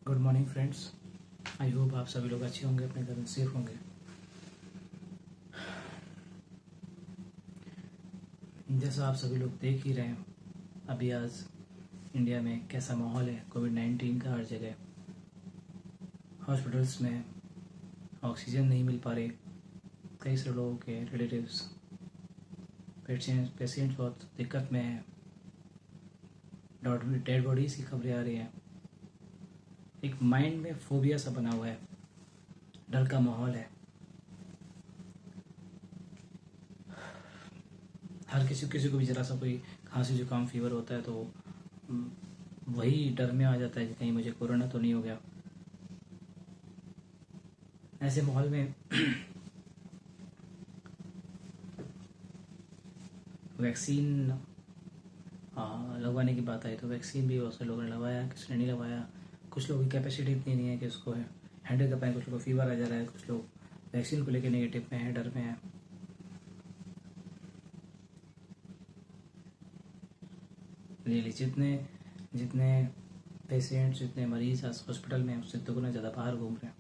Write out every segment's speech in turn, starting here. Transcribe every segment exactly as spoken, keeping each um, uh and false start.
Good morning friends. I hope आप सभी लोग अच्छे होंगे, अपने घर में सेफ होंगे। जैसा आप सभी लोग देख ही रहे हैं, अभी आज इंडिया में कैसा माहौल है। कोविड नाइन्टीन का हर जगह, हॉस्पिटल्स में ऑक्सीजन नहीं मिल पा रही। कई सारे लोगों के रिलेटिव्स पेशेंट पेशेंट्स बहुत दिक्कत में हैं। डेड बॉडीज की खबरें आ रही हैं। एक माइंड में फोबिया सा बना हुआ है, डर का माहौल है। हर किसी किसी को भी जरा सा कोई खांसी जुकाम फीवर होता है तो वही डर में आ जाता है कि कहीं मुझे कोरोना तो नहीं हो गया। ऐसे माहौल में वैक्सीन लगवाने की बात आई तो वैक्सीन भी बहुत से लोगों ने लगवाया, किसी ने नहीं लगवाया। कुछ लोगों की कैपेसिटी इतनी नहीं है कि उसको हैंडल कर पाए। कुछ लोगों को फीवर आ जा रहा है, कुछ लोग वैक्सीन को लेकर नेगेटिव में है, डर में है। रियली जितने जितने पेशेंट्स, जितने मरीज हॉस्पिटल में उससे दुगना ज़्यादा बाहर घूम रहे हैं।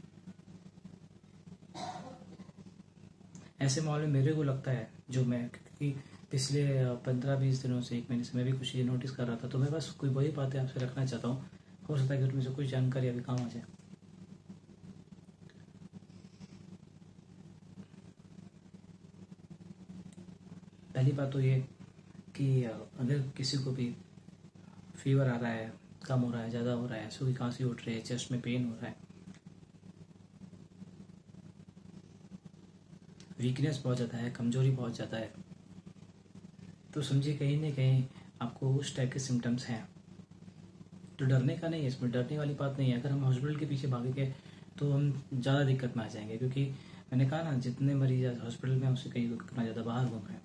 ऐसे माहौल में मेरे को लगता है, जो मैं क्योंकि पिछले पंद्रह बीस दिनों से, एक महीने से मैं भी कुछ ये नोटिस कर रहा था, तो मैं बस कोई वही बातें आपसे रखना चाहता हूँ। हो सकता है कि उसमें से कुछ जानकारी अभी काम आ जाए। पहली बात तो ये कि अगर किसी को भी फीवर आ रहा है, कम हो रहा है, ज़्यादा हो रहा है, सूखी खांसी उठ रही है, चेस्ट में पेन हो रहा है, वीकनेस बहुत ज़्यादा है, कमजोरी बहुत ज़्यादा है, तो समझिए कहीं ना कहीं आपको उस टाइप के सिम्टम्स हैं। तो डरने का नहीं है, इसमें डरने वाली बात नहीं है। अगर हम हॉस्पिटल के पीछे भागेंगे तो हम ज़्यादा दिक्कत में आ जाएंगे, क्योंकि मैंने कहा ना, जितने मरीज हॉस्पिटल में उससे कहीं कितना ज़्यादा बाहर घूम रहे हैं।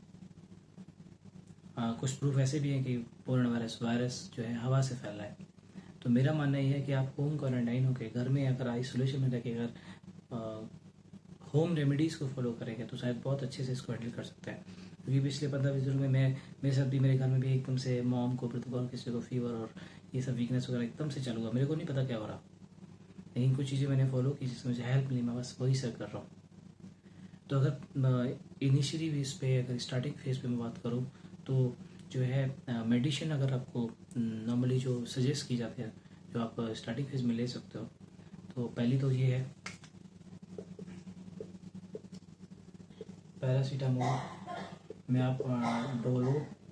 कुछ प्रूफ ऐसे भी हैं कि कोरोना वायरस वायरस जो है हवा से फैल रहा है। तो मेरा मानना ये है कि आप होम क्वारंटाइन होकर घर में, अगर आइसोलेशन में रहकर अगर होम रेमेडीज़ को फॉलो करेंगे तो शायद बहुत अच्छे से इसको हैंडल कर सकते हैं। क्योंकि पिछले पंद्रह बीस दिनों में मैं मेरे साथ भी, मेरे घर में भी एकदम से मॉम को, प्रतिभा किसी को फीवर और ये सब वीकनेस वगैरह एकदम से चालू हुआ। मेरे को नहीं पता क्या हो रहा, लेकिन कुछ चीज़ें मैंने फॉलो की जिसमें मुझे हेल्प मिली। मैं बस वही शेयर कर रहा हूँ। तो अगर इनिशियली भी इस पर, अगर स्टार्टिंग फेज पे मैं बात करूँ तो जो है मेडिसिन अगर आपको नॉर्मली जो सजेस्ट की जाती है, जो आप स्टार्टिंग फेज में ले सकते हो, तो पहली तो ये है पैरासीटामोल में आप Dolo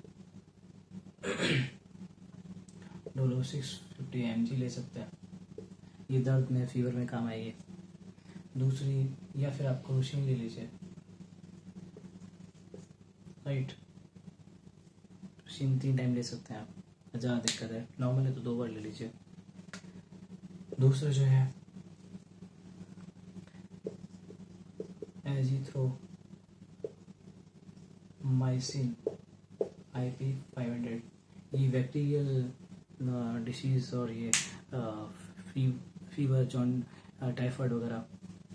Dolo six fifty M G ले सकते हैं। ये दर्द में, फीवर में काम आएगी। दूसरी, या फिर आप क्रोसिन ले लीजिए, राइट। क्रोसिन तीन टाइम ले सकते हैं आप, ज़्यादा दिक्कत है, नॉर्मल है तो दो बार ले लीजिए। दूसरा जो है azithromycin I P five hundred. ये बैक्टीरियल डिसीज और ये फी, फीवर, जॉन, टाइफाइड वगैरह,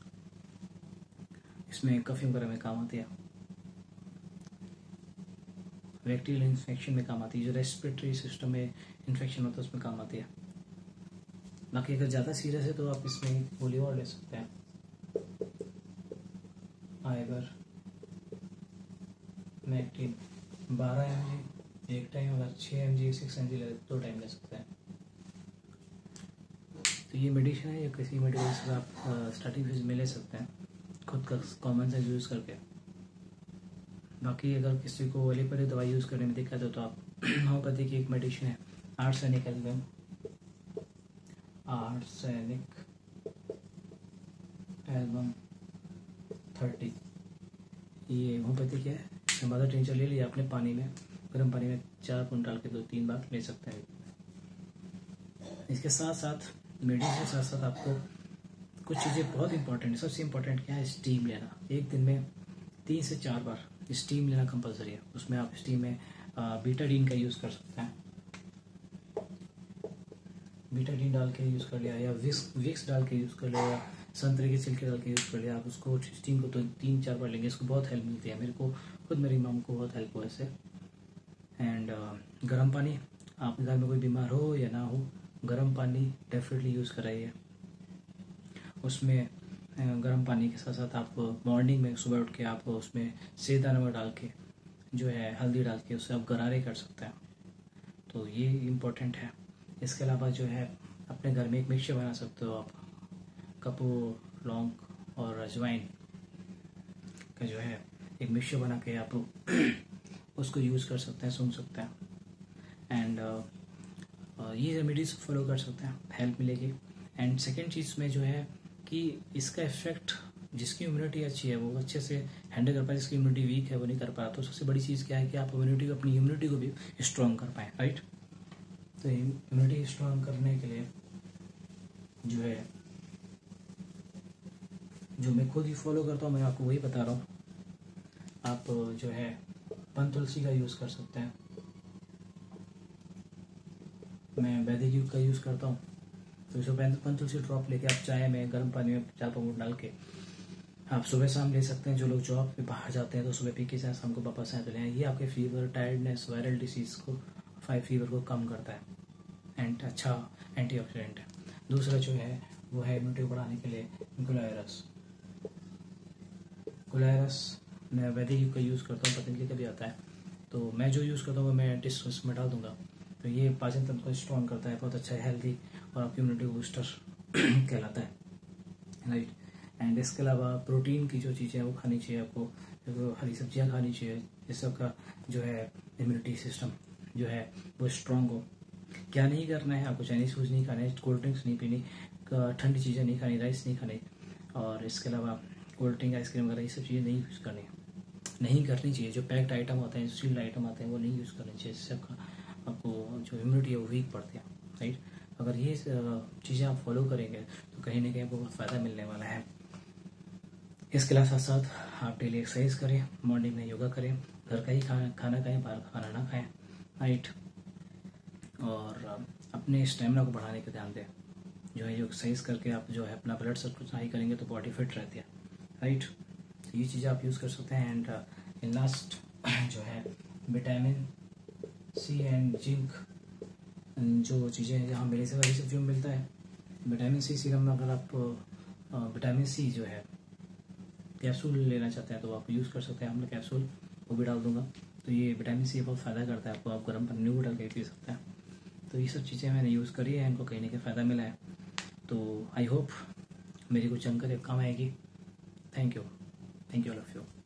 इसमें कफिंग वगैरह में काम आती है। बैक्टीरियल इन्फेक्शन में काम आती है, जो रेस्पिरेटरी सिस्टम में इन्फेक्शन होता है उसमें काम आती है। बाकी अगर ज़्यादा सीरियस है तो आप इसमें गोली और ले सकते हैं, आइबर मैक्टिन बारह एम जी एक टाइम, अगर छः M G six M G ले दो टाइम ले सकते हैं। तो ये मेडिसिन है, या किसी मेडिकल से आप स्टार्टिंग फेज में ले सकते हैं खुद का कॉमन सेंस यूज़ करके। बाकी अगर किसी को एलोपैथी दवाई यूज़ करने में दिक्कत है तो आप होम्योपैथी की एक मेडिसिन है arsenic album arsenic album thirty. ये होम्योपैथी क्या है, मदर टिंचर ले लिया आपने, पानी में, गर्म पानी में चार बूंद डाल के दो तीन बार ले सकते हैं। इसके साथ साथ मेडिसिन के साथ साथ आपको कुछ चीज़ें बहुत इंपॉर्टेंट है। सबसे इम्पोर्टेंट क्या है, स्टीम लेना। एक दिन में तीन से चार बार स्टीम लेना कंपलसरी है। उसमें आप स्टीम में बीटाडीन का यूज़ कर सकते हैं। बीटाडीन डाल के यूज़ कर लिया, या विक्स विक्स डाल के यूज़ कर लिया, या संतरे के छिलके डाल के यूज़ कर लिया। आप उसको स्टीम को तो तीन चार बार लेंगे, इसको बहुत हेल्प मिलती है। मेरे को खुद, मेरी मॉम को बहुत हेल्प हुआ इससे। एंड गर्म पानी, आपके घर में कोई बीमार हो या ना हो, गर्म पानी डेफिनेटली यूज़ कराइए। उसमें गर्म पानी के साथ साथ आप मॉर्निंग में सुबह उठ के आप उसमें सेंधा नमक डाल के जो है हल्दी डाल के उससे आप गरारे कर सकते हैं, तो ये इम्पोर्टेंट है। इसके अलावा जो है अपने घर में एक मिक्सचर बना सकते हो आप, कपूर, लौंग और अजवाइन का जो है एक मिक्सचर बना के आप उसको यूज़ कर सकते हैं, सूंघ सकते हैं। एंड uh, ये रेमेडीज फॉलो कर सकते हैं, हेल्प मिलेगी। एंड सेकेंड चीज़ में जो है कि इसका इफेक्ट जिसकी इम्यूनिटी अच्छी है वो अच्छे से हैंडल कर पाए, जिसकी इम्यूनिटी वीक है वो नहीं कर पा रहा। तो सबसे बड़ी चीज़ क्या है कि आप इम्यूनिटी को अपनी इम्यूनिटी को भी स्ट्रॉन्ग कर पाएँ, राइट। तो इम्यूनिटी स्ट्रॉन्ग करने के लिए जो है जो मैं खुद ही फॉलो करता हूँ, मैं आपको वही बता रहा हूँ। आप जो है पन तुलसी का यूज़ कर सकते हैं, मैं वैदिक युग का यूज़ करता हूँ। तो इसमें पन तुलसी ड्रॉप लेके आप चाय में गर्म पानी में चार पाउंड डाल के आप सुबह शाम ले सकते हैं। जो लोग जॉब पे बाहर जाते हैं तो सुबह पी के जाए, शाम को वापस आए तो लें। ये आपके फीवर, टायर्डनेस, वायरल डिसीज़ को, फाइव फीवर को कम करता है एंड अच्छा एंटीऑक्सीडेंट है। दूसरा जो है वो है इम्यूनिटी बढ़ाने के लिए गुलाय रस। गुलाय रस मैं वैदिक युग का यूज़ करता हूँ, पतंजलि का भी आता है। तो मैं जो यूज़ करता हूँ वो मैं डिस्कस में डाल दूंगा। तो ये पाचन तंत्र को स्ट्रॉन्ग करता है, बहुत अच्छा है, हेल्दी और आपकी इम्यूनिटी बूस्टर कहलाता है, राइट। एंड इसके अलावा प्रोटीन की जो चीज़ें हैं वो खानी चाहिए आपको, तो हरी सब्जियां खानी चाहिए, जिससे आपका जो है इम्यूनिटी सिस्टम जो है वो स्ट्रॉन्ग हो। क्या नहीं करना है आपको, चाइनीज फूड नहीं खाने, कोल्ड ड्रिंक्स नहीं पीनी, ठंडी चीज़ें नहीं खानी, राइस नहीं खाने, और इसके अलावा कोल्ड ड्रिंक, आइसक्रीम वगैरह ये सब चीज़ें नहीं यूज़ करनी नहीं करनी चाहिए। जो पैक्ड आइटम होते हैं, सील्ड आइटम आते हैं वो नहीं यूज़ करनी चाहिए, जिससे आपका आपको जो इम्यूनिटी है वो वीक पड़ती है, राइट। अगर ये चीज़ें आप फॉलो करेंगे तो कहीं ना कहीं आपको बहुत फ़ायदा मिलने वाला है। इसके अलावा साथ साथ आप डेली एक्सरसाइज करें, मॉर्निंग में योगा करें, घर का ही खाना खाना खाएं, बाहर का खाना ना खाएं, राइट। और अपने स्टेमिना को बढ़ाने का ध्यान दें। जो है एक्सरसाइज करके आप जो है अपना ब्लड सर्कुलेशन हाई करेंगे तो बॉडी फिट रहती है, राइट। तो ये चीज़ें आप यूज़ कर सकते हैं। एंड इन लास्ट जो है विटामिन सी एंड जिंक जो चीज़ें हैं जहाँ मेरे से वही सब जो मिलता है। विटामिन सी सीरम में अगर आप विटामिन सी जो है कैप्सूल लेना चाहते हैं तो आप यूज़ कर सकते हैं, हम लोग कैप्सूल वो भी डाल दूंगा। तो ये विटामिन सी बहुत फ़ायदा करता है आपको, आप गर्म पानी में डाल के पी सकते हैं। तो ये सब चीज़ें मैंने यूज़ करी है, इनको कहीं ना कहीं फ़ायदा मिला है। तो आई होप मेरी कुछ जानकारी काम आएगी। Thank you, thank you all of you.